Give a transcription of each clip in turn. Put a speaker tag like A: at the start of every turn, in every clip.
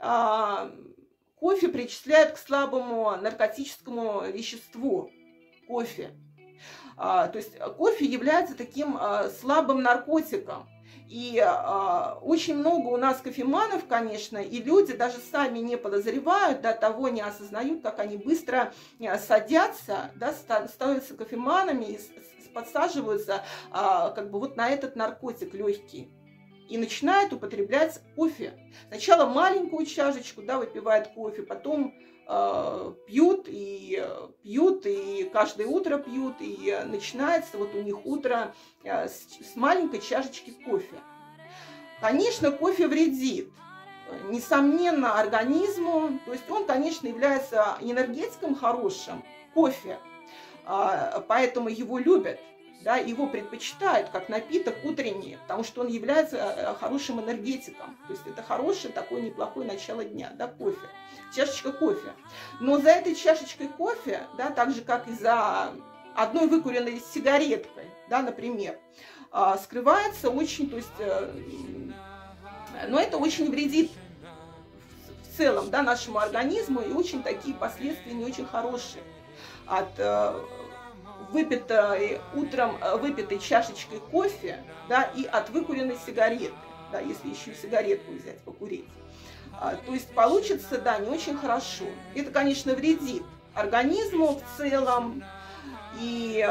A: а, кофе причисляют к слабому наркотическому веществу. Кофе. То есть кофе является таким слабым наркотиком. И очень много у нас кофеманов, конечно, и люди даже сами не подозревают, да, того не осознают, как они быстро садятся, да, становятся кофеманами и подсаживаются как бы вот на этот наркотик легкий. И начинают употреблять кофе. Сначала маленькую чашечку, да, выпивают кофе, потом пьют, и каждое утро пьют, и начинается вот у них утро с маленькой чашечки кофе. Конечно, кофе вредит, несомненно, организму, то есть он, конечно, является энергетиком хорошим, кофе, поэтому его любят. Да, его предпочитают как напиток утренний, потому что он является хорошим энергетиком. То есть это хорошее, такое неплохое начало дня, да, кофе, чашечка кофе. Но за этой чашечкой кофе, да, так же, как и за одной выкуренной сигареткой, да, например, скрывается очень, то есть, но это очень вредит в целом, да, нашему организму, и очень такие последствия не очень хорошие от выпитой утром выпитой чашечкой кофе, да, и от выкуренной сигареты, да, если еще и сигаретку взять, покурить. То есть получится, да, не очень хорошо. Это, конечно, вредит организму в целом. И,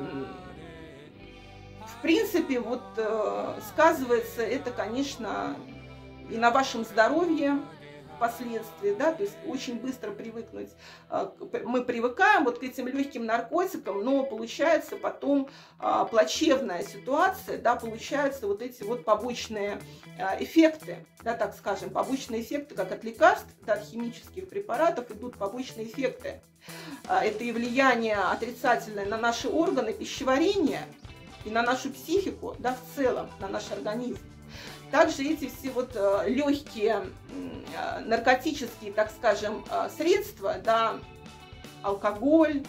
A: в принципе, вот сказывается это, конечно, и на вашем здоровье впоследствии, да, то есть очень быстро привыкнуть, мы привыкаем вот к этим легким наркотикам, но получается потом плачевная ситуация, да, получаются вот эти вот побочные эффекты, да, так скажем, побочные эффекты, как от лекарств, да, от химических препаратов идут побочные эффекты. Это и влияние отрицательное на наши органы пищеварения и на нашу психику, да, в целом, на наш организм. Также эти все вот легкие наркотические, так скажем, средства, да, алкоголь,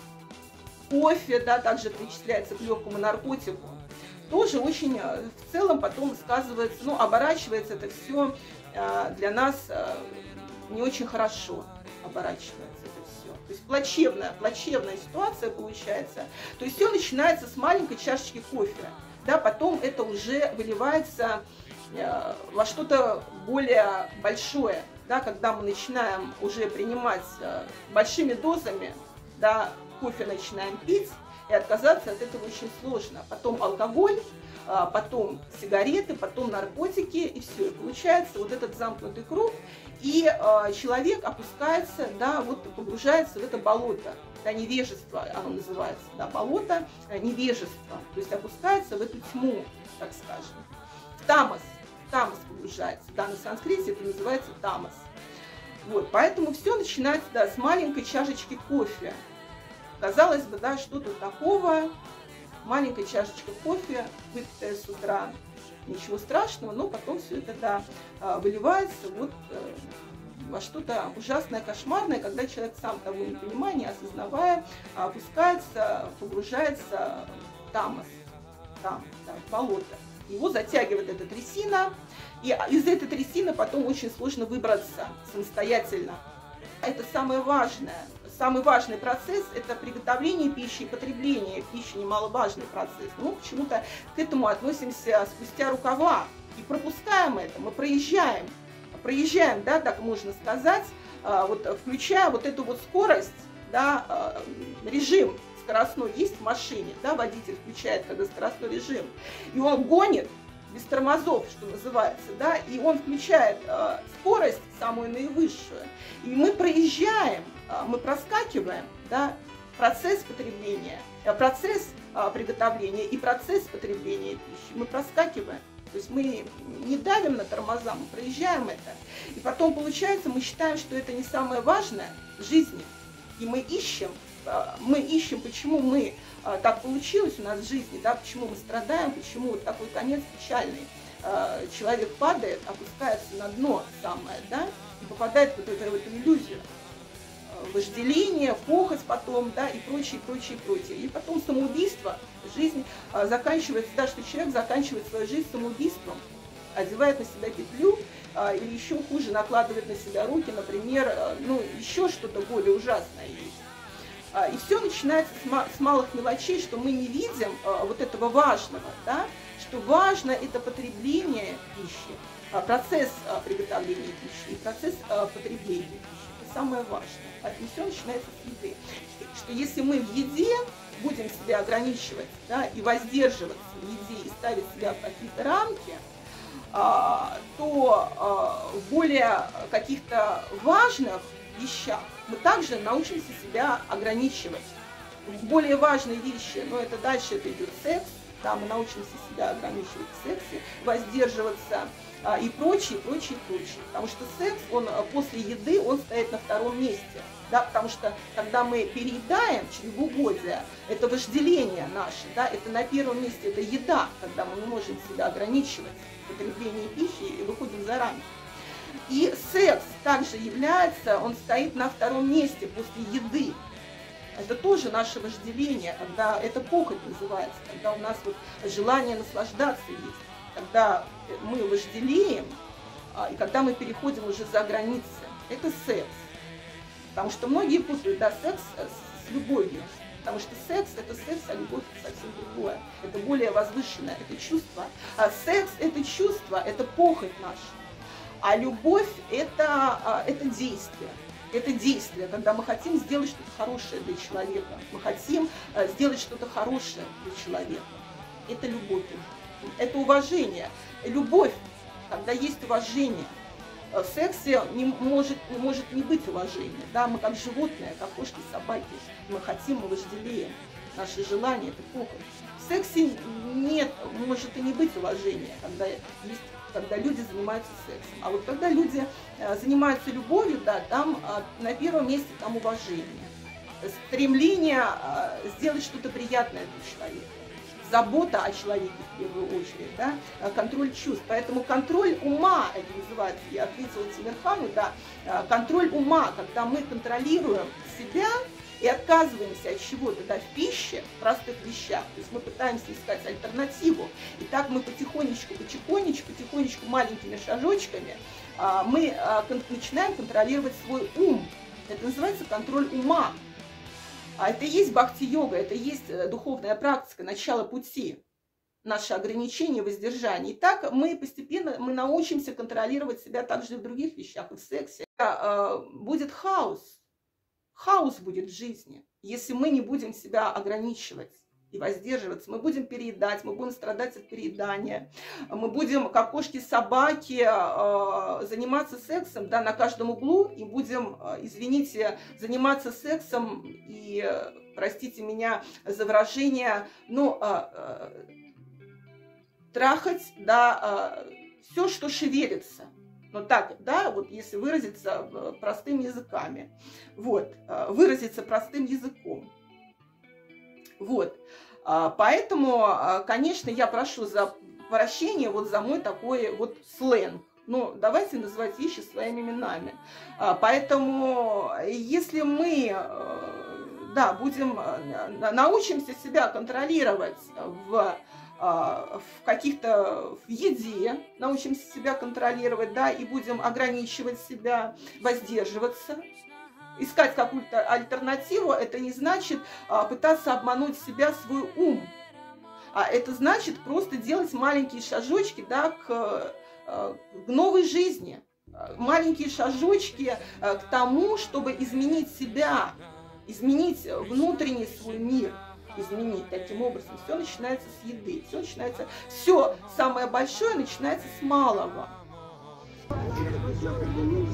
A: кофе, да, также причисляется к легкому наркотику, тоже очень в целом потом сказывается, ну, оборачивается это все для нас не очень хорошо, оборачивается это все. То есть плачевная ситуация получается. То есть все начинается с маленькой чашечки кофе, да, потом это уже выливается во что-то более большое, да, когда мы начинаем уже принимать большими дозами, да, кофе начинаем пить, и отказаться от этого очень сложно. Потом алкоголь, потом сигареты, потом наркотики, и все. И получается вот этот замкнутый круг, и человек опускается, да, вот погружается в это болото, да, невежество, оно называется, да, болото невежества, то есть опускается в эту тьму, так скажем. Тамас погружается, да, на санскрите это называется тамас. Вот, поэтому все начинается, да, с маленькой чашечки кофе. Казалось бы, да, что тут такого, маленькая чашечка кофе, выпитая с утра, ничего страшного, но потом все это, да, выливается вот во что-то ужасное, кошмарное, когда человек сам того не понимая, не осознавая, опускается, погружается в тамас, там, да, в болото. Его затягивает эта трясина, и из этой трясины потом очень сложно выбраться самостоятельно. Это самый важный процесс – это приготовление пищи и потребление пищи, немаловажный процесс. Но почему-то к этому относимся спустя рукава и пропускаем это, мы проезжаем, да, так можно сказать, вот, включая вот эту вот скорость, да, режим скоростной есть в машине, да, водитель включает, когда скоростной режим, и он гонит без тормозов, что называется, да, и он включает скорость самую наивысшую, и мы проезжаем, мы проскакиваем, да, процесс потребления, процесс приготовления и процесс потребления пищи, мы проскакиваем. То есть мы не давим на тормоза, мы проезжаем это. И потом получается, мы считаем, что это не самое важное в жизни. И мы ищем, почему мы так получилось у нас в жизни, да, почему мы страдаем, почему вот такой конец печальный. Человек падает, опускается на дно самое, да, и попадает в эту иллюзию. Вожделение, похоть потом, да, и прочее. И потом самоубийство, жизнь заканчивается, да, что человек заканчивает свою жизнь самоубийством. одевает на себя петлю, или еще хуже, накладывает на себя руки, например, ну, еще что-то более ужасное есть. И все начинается с малых мелочей, что мы не видим вот этого важного, да, что важно это потребление пищи, процесс приготовления пищи и процесс потребления пищи. Это самое важное. И все начинается с еды. Что если мы в еде будем себя ограничивать, да, и воздерживаться в еде и ставить себя в какие-то рамки, то в более каких-то важных вещах мы также научимся себя ограничивать. В более важные вещи, но это дальше это идет секс, да, мы научимся себя ограничивать в сексе, воздерживаться и прочее, прочее, прочее. Потому что секс, он после еды, он стоит на втором месте. Да, потому что когда мы переедаем чревоугодие, это вожделение наше, да, это на первом месте, это еда, когда мы не можем себя ограничивать в потреблении пищи и выходим за рамки. И секс также является, он стоит на втором месте после еды. Это тоже наше вожделение, когда это похоть называется, когда у нас вот желание наслаждаться есть, когда мы вожделеем, и когда мы переходим уже за границы. Это секс. Потому что многие путают, да, секс с любовью. Потому что секс – это секс, а любовь – это совсем другое. Это более возвышенное, это чувство. А секс – это чувство, это похоть наша. А любовь – это действие. Это действие, когда мы хотим сделать что-то хорошее для человека. Мы хотим сделать что-то хорошее для человека. Это любовь. Это уважение. Любовь, когда есть уважение. В сексе не может не быть уважения. Да? Мы как животные, как кошки, собаки. Мы хотим, мы вожделеем. Наши желания – это похоть. В сексе может и не быть уважения, когда люди занимаются сексом. А вот когда люди занимаются любовью, да, там на первом месте там уважение. Стремление сделать что-то приятное для человека. Забота о человеке в первую очередь, да, контроль чувств. Поэтому контроль ума, это называется, я ответила Тимирхану, да, контроль ума, когда мы контролируем себя и отказываемся от чего-то, да, в пище, в простых вещах. То есть мы пытаемся искать альтернативу. И так мы потихонечку, маленькими шажочками мы начинаем контролировать свой ум. Это называется контроль ума. А это и есть бхакти-йога, это и есть духовная практика, начало пути, наше ограничение, воздержание. И так мы постепенно научимся контролировать себя также и в других вещах, и в сексе. Будет хаос будет в жизни, если мы не будем себя ограничивать и воздерживаться. Мы будем переедать, мы будем страдать от переедания, мы будем, как кошки-собаки, заниматься сексом, да, на каждом углу, и будем, извините, заниматься сексом и, простите меня за выражение, ну, трахать, да, все, что шевелится. Но так, да, вот если выразиться простым языками, вот, выразиться простым языком. Вот, поэтому, конечно, я прошу за прощения вот за мой такой вот сленг. Но давайте называть вещи своими именами. Поэтому, если мы, да, научимся себя контролировать в каких-то, в еде, научимся себя контролировать, да, и будем ограничивать себя, воздерживаться, искать какую-то альтернативу, это не значит пытаться обмануть себя, свой ум. А это значит просто делать маленькие шажочки, да, к новой жизни. Маленькие шажочки к тому, чтобы изменить себя, изменить внутренний свой мир. Изменить таким образом. Все начинается с еды. Все самое большое начинается с малого.